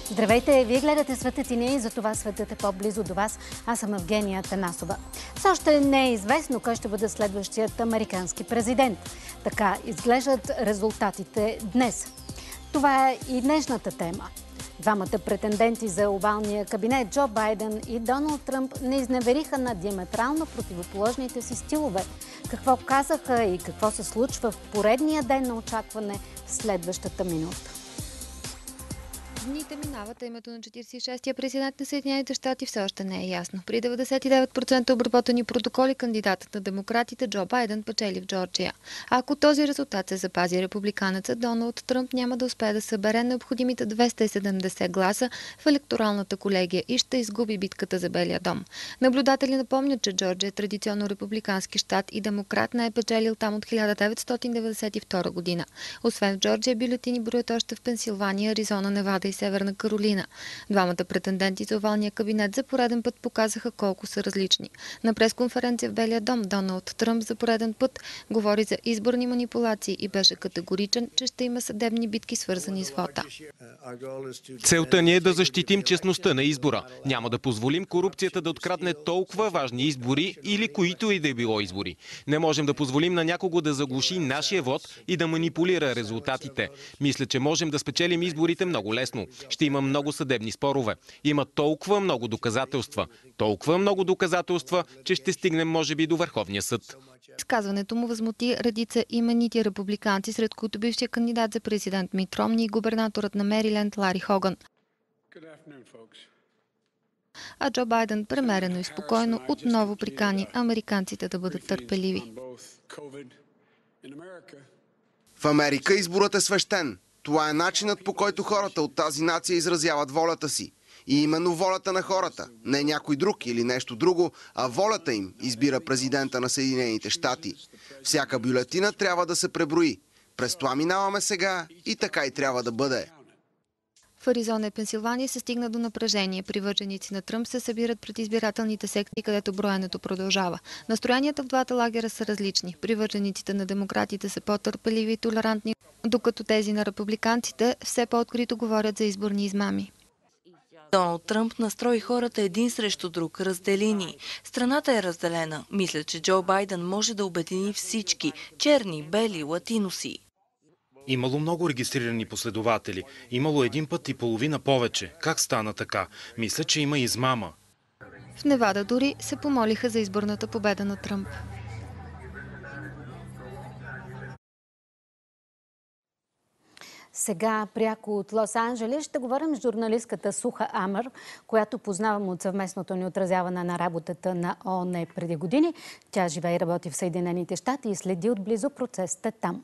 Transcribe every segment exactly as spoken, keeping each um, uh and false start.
Здравейте! Вие гледате Светът и ние, и за това светът е по-близо до вас. Аз съм Евгения Танасова. Все още не е известно кой ще бъде следващият американски президент. Така изглеждат резултатите днес. Това е и днешната тема. Двамата претенденти за овалния кабинет Джо Байден и Доналд Тръмп не изневериха на диаметрално противоположните си стилове. Какво казаха и какво се случва в поредния ден на очакване в следващата минута. Дните минават, а името на четиридесет и шестия президент на Съединените щати все още не е ясно. При деветдесет и девет процента обработени протоколи кандидатът на демократите Джо Байден печели в Джорджия. Ако този резултат се запази, републиканецът Доналд Тръмп няма да успее да събере необходимите двеста и седемдесет гласа в електоралната колегия и ще изгуби битката за Белия дом. Наблюдатели напомнят, че Джорджия е традиционно републикански щат и демократ не е печелил там от хиляда деветстотин деветдесет и втора година. Освен в Джорджия, бюлетини броят още в Пенсилвания, Аризона, Невада и Северна Каролина. Двамата претенденти за овалния кабинет за пореден път показаха колко са различни. На пресконференция в Белия дом Доналд Тръмп за пореден път говори за изборни манипулации и беше категоричен, че ще има съдебни битки, свързани с вота. Целта ни е да защитим честността на избора. Няма да позволим корупцията да открадне толкова важни избори или които и да е било избори. Не можем да позволим на някого да заглуши нашия вод и да манипулира резултатите. Мисля, че можем да спечелим изборите много лесно. Ще има много съдебни спорове. Има толкова много доказателства. Толкова много доказателства, че ще стигнем може би до Върховния съд. Изказването му възмути редица именити републиканци, сред които бившия кандидат за президент Мит Ромни и губернаторът на Мериленд Лари Хоган. А Джо Байден премерено и спокойно отново прикани американците да бъдат търпеливи. В Америка изборът е свещен. Това е начинът, по който хората от тази нация изразяват волята си. И именно волята на хората, не някой друг или нещо друго, а волята им избира президента на Съединените щати. Всяка бюлетина трябва да се преброи. През това минаваме сега и така и трябва да бъде. В Аризона и Пенсилвания се стигна до напрежение. Привърженици на Тръмп се събират пред избирателните секции, където броенето продължава. Настроенията в двата лагера са различни. Привържениците на демократите са по-търпеливи и толерантни, докато тези на републиканците все по-открито говорят за изборни измами. Доналд Тръмп настрои хората един срещу друг, раздели ни. Страната е разделена. Мисля, че Джо Байден може да обедини всички – черни, бели, латиноси. Имало много регистрирани последователи. Имало един път и половина повече. Как стана така? Мисля, че има измама. В Невада дори се помолиха за изборната победа на Тръмп. Сега пряко от Лос-Анджелес ще говорим с журналистката Суха Амър, която познавам от съвместното ни отразяване на работата на ООН преди години. Тя живее и работи в Съединените щати и следи отблизо процесите там.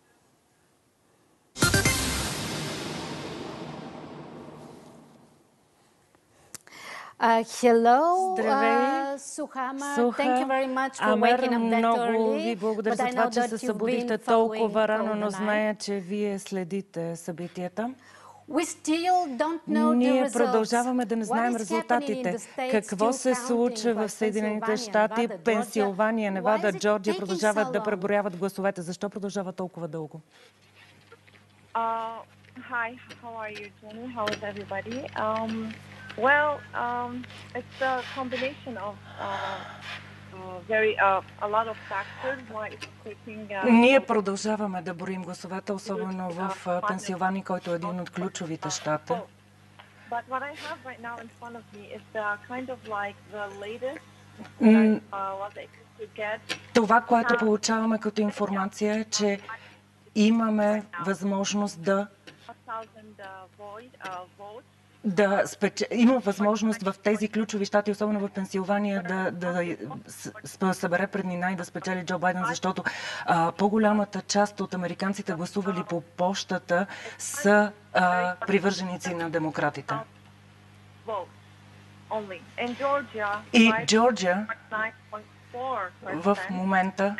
Uh, hello, Здравей, uh, Сухама. Суха. Thank you very much for Амер, waking up that много early. ви благодаря за това, че се събудихте толкова рано, но зная, че вие следите събитията. We still don't know Ние the продължаваме да не знаем резултатите. Какво се случва в Съединените щати, Пенсилвания, Невада, Джорджия продължават да преброяват гласовете. Защо продължава толкова дълго? Uh, hi, how are you, Jenny? How is everybody? Um, well, um, it's a combination of uh, uh, very uh, a lot of factors why it's taking. Uh, Ние продължаваме да броим гласовете, особено в Пенсилвания, който е един от ключовите щати. But what I have right now in front of me is the kind of like the latest that I was able to get. Това, което получаваме като информация е, че имаме възможност да да спеч... има възможност в тези ключови щати, особено в Пенсилвания, да, да, да събере преднина и да спечели Джо Байден, защото а, по-голямата част от американците, гласували по пощата, са а, привърженици на демократите. И Джорджия в момента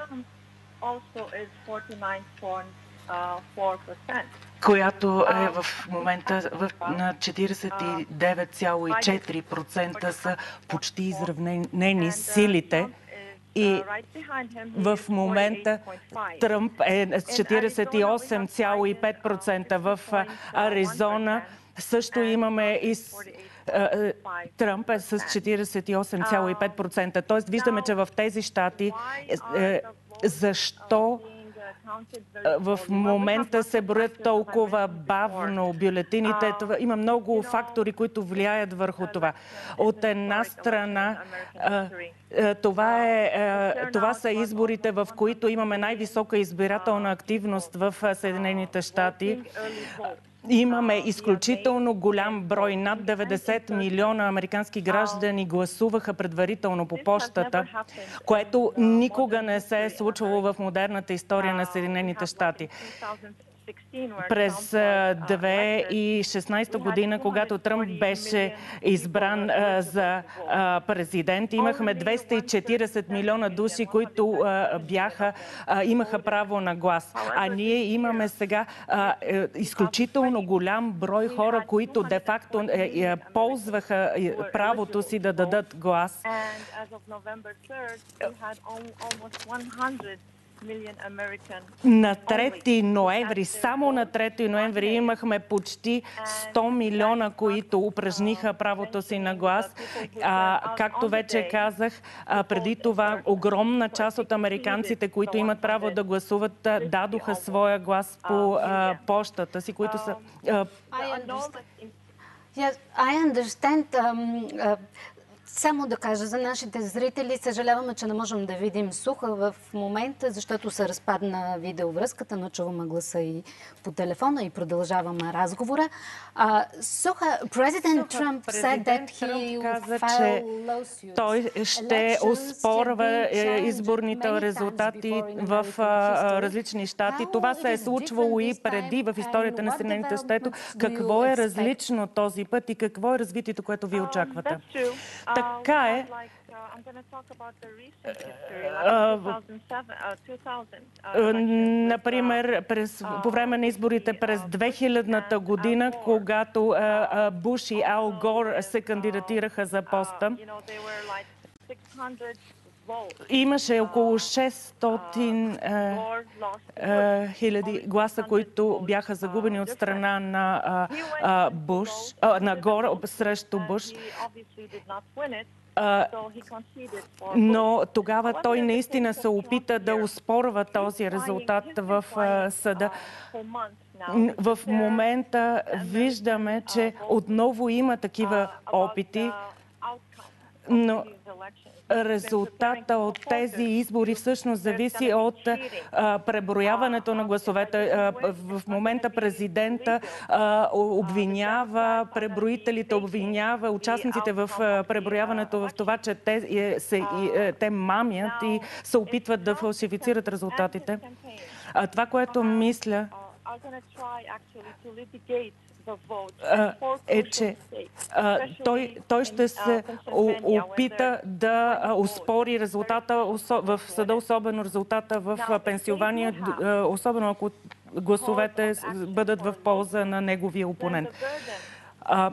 която е в момента в, на четиридесет и девет цяло и четири процента са почти изравнени силите. И в момента Тръмп е с четиридесет и осем цяло и пет процента. В Аризона Също имаме и с, а, Тръмп е с четиридесет и осем цяло и пет процента. Тоест виждаме, че в тези щати е, защо в момента се броят толкова бавно бюлетините. Това, има много фактори, които влияят върху това. От една страна, това, е, това са изборите, в които имаме най-висока избирателна активност в Съединените щати. Имаме изключително голям брой, над деветдесет милиона американски граждани гласуваха предварително по пощата, което никога не се е случвало в модерната история на Съединените щати. През две хиляди и шестнадесета година, когато Тръмп беше избран а, за а, президент, имахме двеста и четиридесет милиона души, които а, бяха, а, имаха право на глас. А ние имаме сега а, е, изключително голям брой хора, които де-факто е, е, ползваха правото си да дадат глас. На трети ноември, само на трети ноември имахме почти сто милиона, които упражниха правото си на глас. А, както вече казах, а, преди това огромна част от американците, които имат право да гласуват, дадоха своя глас по а, пощата си, които са... А... Yes, I understand. Um, uh... Само да кажа за нашите зрители, съжаляваме, че не можем да видим Суха в момента, защото се разпадна видеовръзката, но чуваме гласа и по телефона и продължаваме разговора. Uh, Суха, президент Тръмп said that he каза, че той ще оспорва изборните резултати в uh, различни щати. Това се е случвало и преди в историята на Съединените щати. Какво е различно този път и какво е развитието, което ви очаквате? Така е. Например, през, по време на изборите през две хилядната година, когато Буш и Ал Гор се кандидатираха за поста, имаше около шестстотин хиляди гласа, които бяха загубени от страна на а, Буш, а, на Гор срещу Буш. А, но тогава той наистина се опита да оспорва този резултат в а, съда. В момента виждаме, че отново има такива опити, но резултата от тези избори всъщност зависи от а, преброяването на гласовете. А, в момента президента а, обвинява преброителите, обвинява участниците в а, преброяването в това, че те, е, се, е, те мамят и се опитват да фалшифицират резултатите. А, това, което мисля, е, че а, той, той ще се опита да оспори резултата в съда, особено резултата в Пенсилвания, особено ако гласовете бъдат в полза на неговия опонент. А,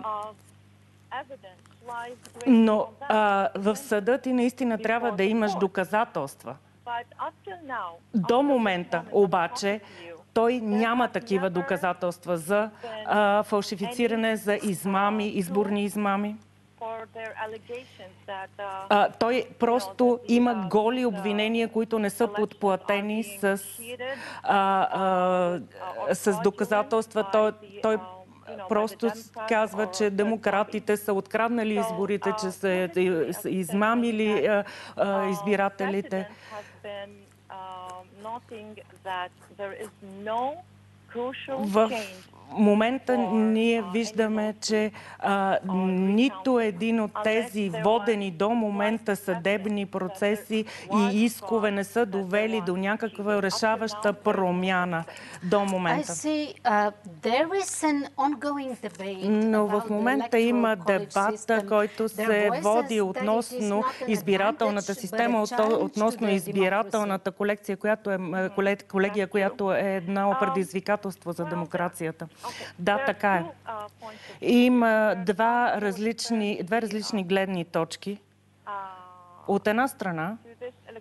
но а, в съда ти наистина трябва да имаш доказателства. До момента обаче той няма такива доказателства за а, фалшифициране, за измами, изборни измами. А, той просто има голи обвинения, които не са подплатени с, а, а, с доказателства. Той, той просто казва, че демократите са откраднали изборите, че са измамили а, а, избирателите. В момента ние виждаме, че а, нито един от тези водени до момента съдебни процеси и искове не са довели до някаква решаваща промяна до момента. Но в момента има дебат, който се води относно избирателната система, относно избирателната колекция, която е, колегия, която е едно предизвикателство за демокрацията. Да, така е. Има два различни, две различни гледни точки. От една страна,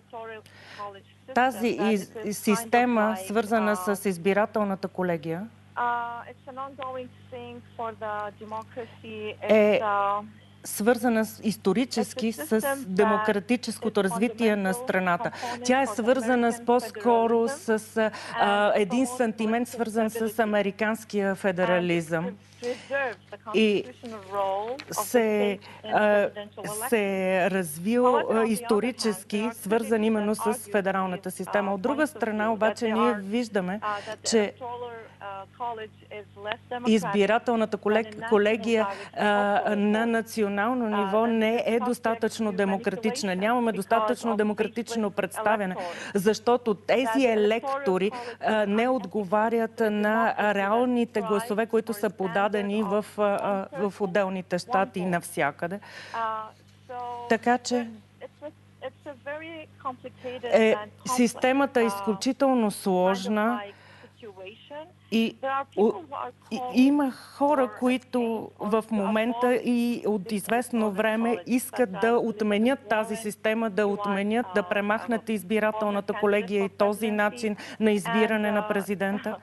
тази из, система, свързана с избирателната колегия, е свързана исторически с демократическото развитие на страната. Тя е свързана с по-скоро с а, един сантимент, свързан с американския федерализъм. И се, а, се е развил а, исторически, свързан именно с федералната система. От друга страна, обаче, ние виждаме, че избирателната колегия а, на национално ниво не е достатъчно демократична. Нямаме достатъчно демократично представяне, защото тези електори а, не отговарят на реалните гласове, които са подадени в, а, в отделните щати навсякъде. Така че е, системата е изключително сложна. И, и има хора, които в момента и от известно време искат да отменят тази система, да отменят, да премахнат избирателната колегия и този начин на избиране на президента.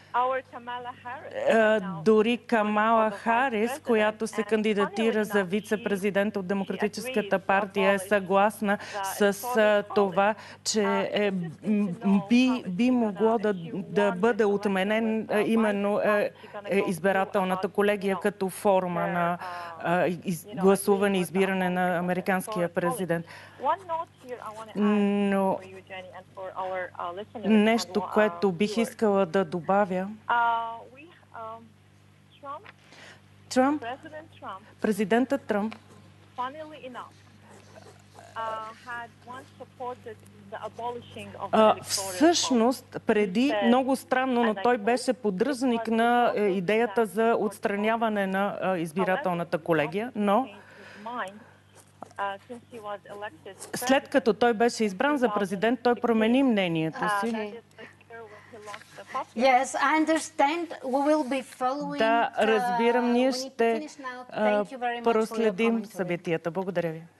Дори Камала Харис, която се кандидатира за вице-президент от Демократическата партия, е съгласна с това, че е, би, би могло да, да бъде отменен именно е, е, избирателната колегия като форма на е, из, гласуване и избиране на американския президент. Но нещо, което бих искала да добавя. Тръмп, президентът Тръмп, Uh, всъщност, преди, много странно, но той беше поддръжник на е, идеята за отстраняване на е, избирателната колегия, но след като той беше избран за президент, той промени мнението си. Yes, I understand. We will be following. Да, разбирам, ние ще uh, проследим събитията. Благодаря ви.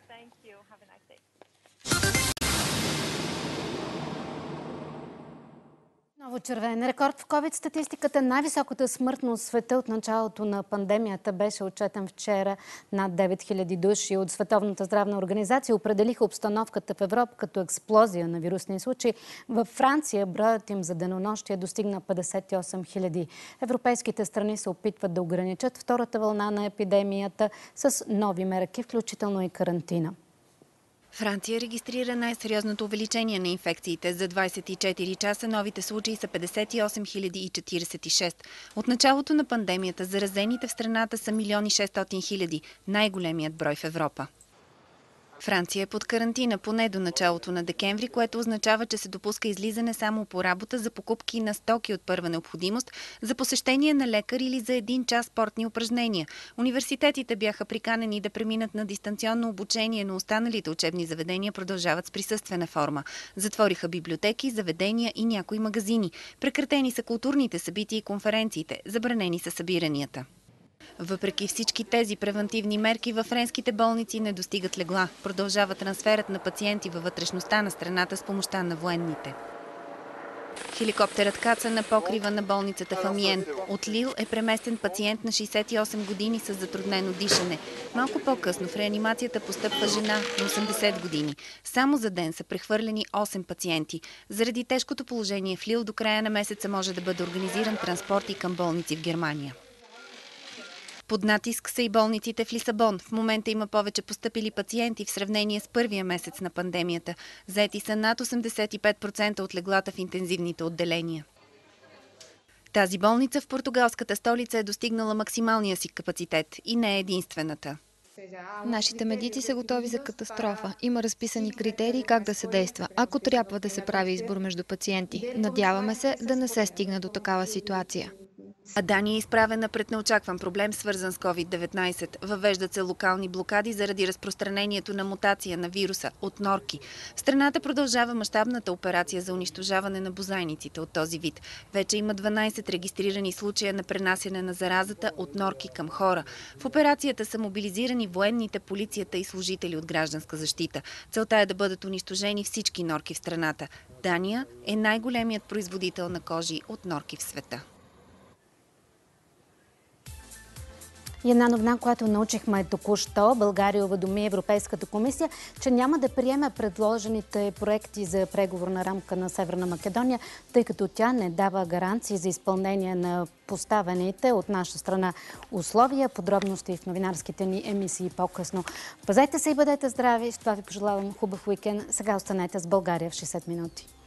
Ново червен рекорд в ковид статистиката. Най-високата смъртност в света от началото на пандемията беше отчетен вчера. Над девет хиляди души от Световната здравна организация определиха обстановката в Европа като експлозия на вирусни случаи. Във Франция броят им за денонощие достигна петдесет и осем хиляди. Европейските страни се опитват да ограничат втората вълна на епидемията с нови мерки, включително и карантина. Франция регистрира най-сериозното увеличение на инфекциите. За двадесет и четири часа новите случаи са петдесет и осем хиляди и четиридесет и шест. От началото на пандемията заразените в страната са милион и шестстотин хиляди, най-големият брой в Европа. Франция е под карантина поне до началото на декември, което означава, че се допуска излизане само по работа за покупки на стоки от първа необходимост, за посещение на лекар или за един час спортни упражнения. Университетите бяха приканени да преминат на дистанционно обучение, но останалите учебни заведения продължават с присъствена форма. Затвориха библиотеки, заведения и някои магазини. Прекратени са културните събития и конференциите. Забранени са събиранията. Въпреки всички тези превантивни мерки, във френските болници не достигат легла. Продължава трансферът на пациенти във вътрешността на страната с помощта на военните. Хеликоптерът каца на покрива на болницата в Амиен. От Лил е преместен пациент на шейсет и осем години с затруднено дишане. Малко по-късно в реанимацията постъпва жена на осемдесет години. Само за ден са прехвърлени осем пациенти. Заради тежкото положение в Лил до края на месеца може да бъде организиран транспорт и към болници в Германия. Под натиск са и болниците в Лисабон. В момента има повече постъпили пациенти в сравнение с първия месец на пандемията. Заети са над осемдесет и пет процента от леглата в интензивните отделения. Тази болница в португалската столица е достигнала максималния си капацитет и не е единствената. Нашите медици са готови за катастрофа. Има разписани критерии как да се действа, ако трябва да се прави избор между пациенти. Надяваме се да не се стигне до такава ситуация. А Дания е изправена пред неочакван проблем, свързан с ковид деветнадесет. Въвеждат се локални блокади заради разпространението на мутация на вируса от норки. В страната продължава мащабната операция за унищожаване на бозайниците от този вид. Вече има дванадесет регистрирани случая на пренасяне на заразата от норки към хора. В операцията са мобилизирани военните, полицията и служители от гражданска защита. Целта е да бъдат унищожени всички норки в страната. Дания е най-големият производител на кожи от норки в света. И една новина, която научихме току-що, България уведоми Европейската комисия, че няма да приеме предложените проекти за преговорна рамка на Северна Македония, тъй като тя не дава гаранции за изпълнение на поставените от наша страна условия. Подробности в новинарските ни емисии по-късно. Пазете се и бъдете здрави. С това ви пожелавам хубав уикенд. Сега останете с България в шейсет минути.